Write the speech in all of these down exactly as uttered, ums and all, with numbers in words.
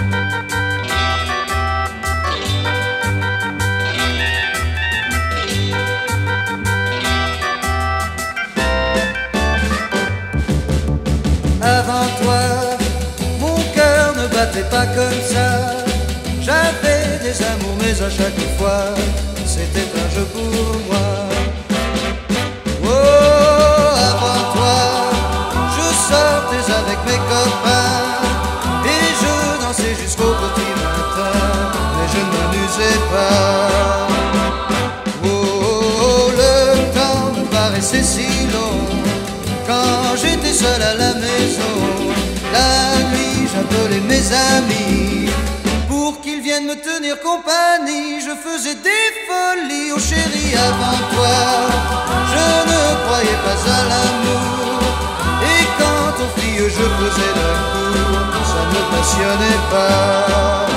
Avant toi, mon cœur ne battait pas comme ça. J'avais des amours, mais à chaque fois, c'était un jeu pour moi. Oh, avant toi, je sortais avec mes copains et je dansais jusqu'au petit matin, mais je ne m'amusais pas. Oh, le temps me paraissait si long quand j'étais seul à la maison. La nuit, j'appelais mes amis pour qu'ils viennent me tenir compagnie. Je faisais des folies, oh chérie, avant toi. Je ne croyais pas à l'amour, et quant aux filles, je faisais l'amour. Ça ne me passionnait pas.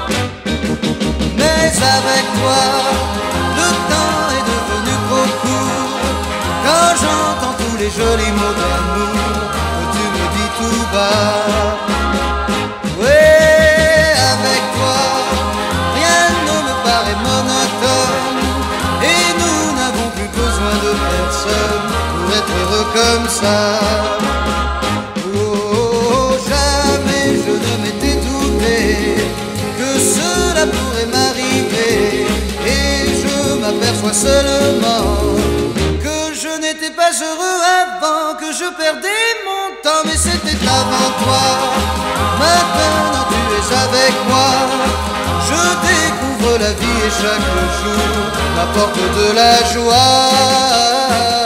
Mais avec toi, le temps est devenu trop court. Quand j'entends tous les jolis mots d'amour que tu me dis tout bas. Ouais, avec toi, rien ne me paraît monotone, et nous n'avons plus besoin de personne pour être heureux comme ça. Oh, jamais je ne m'étais douté que cela pourrait m'arriver, et je m'aperçois seulement que je n'étais pas heureux avant, que je perdais mon temps, mais c'était avant toi. Maintenant tu es avec moi, je découvre la vie et chaque jour m'apporte de la joie.